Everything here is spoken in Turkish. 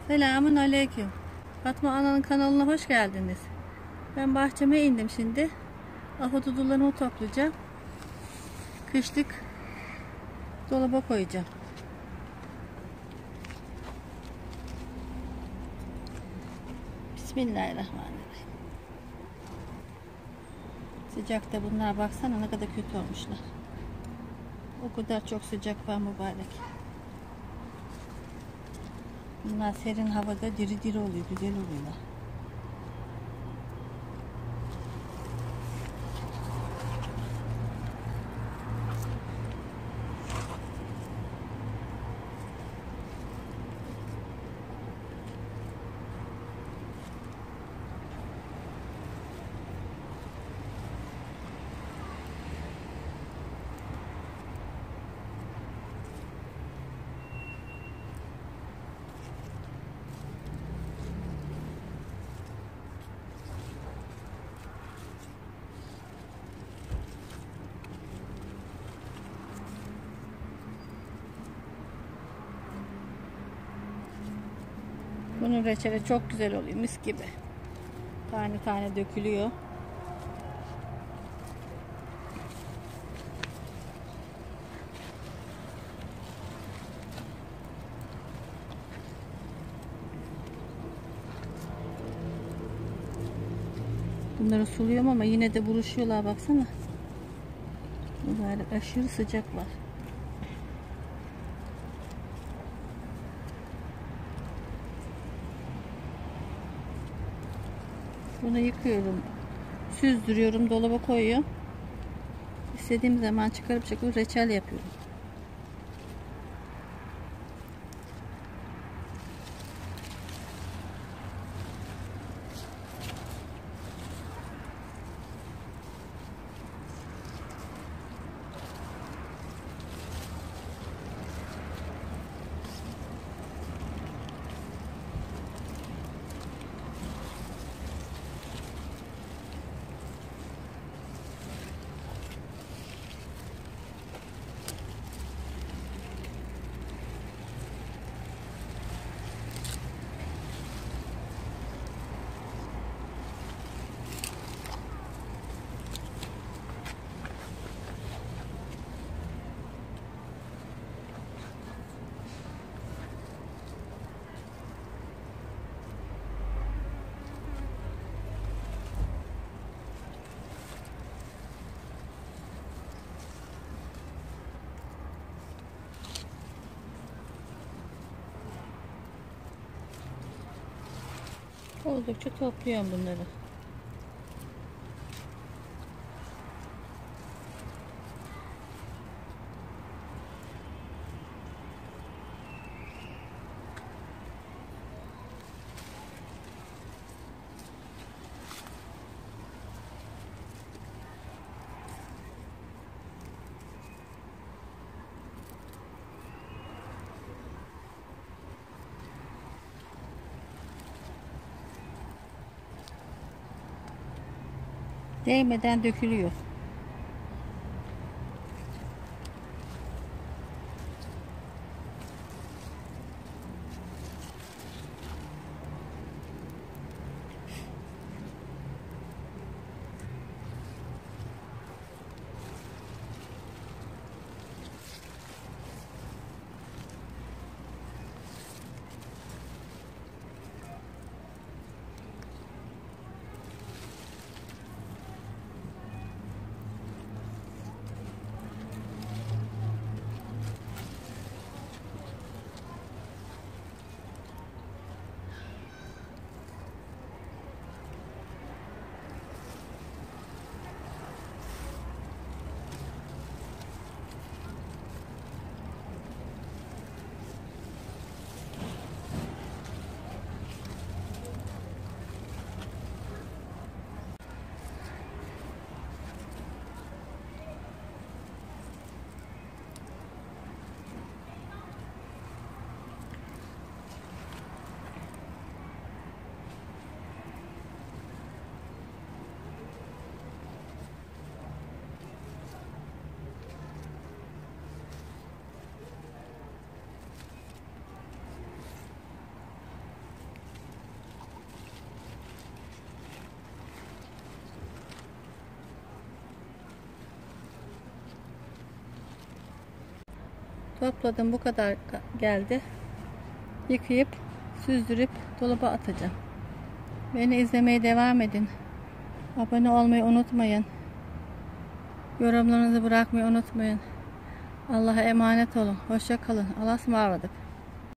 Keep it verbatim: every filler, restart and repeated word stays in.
Selamun aleyküm. Fatma Ana'nın kanalına hoş geldiniz. Ben bahçeme indim şimdi. Ahududularımı toplayacağım. Kışlık dolaba koyacağım. Bismillahirrahmanirrahim. Sıcakta bunlar, baksana ne kadar kötü olmuşlar. O kadar çok sıcak var mübarek. Bunlar serin havada diri diri oluyor, güzel oluyorlar. Bunun reçeli çok güzel oluyor, mis gibi. Tane tane dökülüyor. Bunları suluyorum ama yine de buruşuyorlar, baksana. Böyle aşırı sıcak var. Bunu yıkıyorum, süzdürüyorum, dolaba koyuyorum. İstediğim zaman çıkarıp çıkarıp reçel yapıyorum. Oldukça topluyorum bunları. Değmeden dökülüyor. Topladım, bu kadar geldi. Yıkayıp süzdürüp dolaba atacağım. Beni izlemeye devam edin. Abone olmayı unutmayın. Yorumlarınızı bırakmayı unutmayın. Allah'a emanet olun. Hoşça kalın. Allah'a ısmarladık.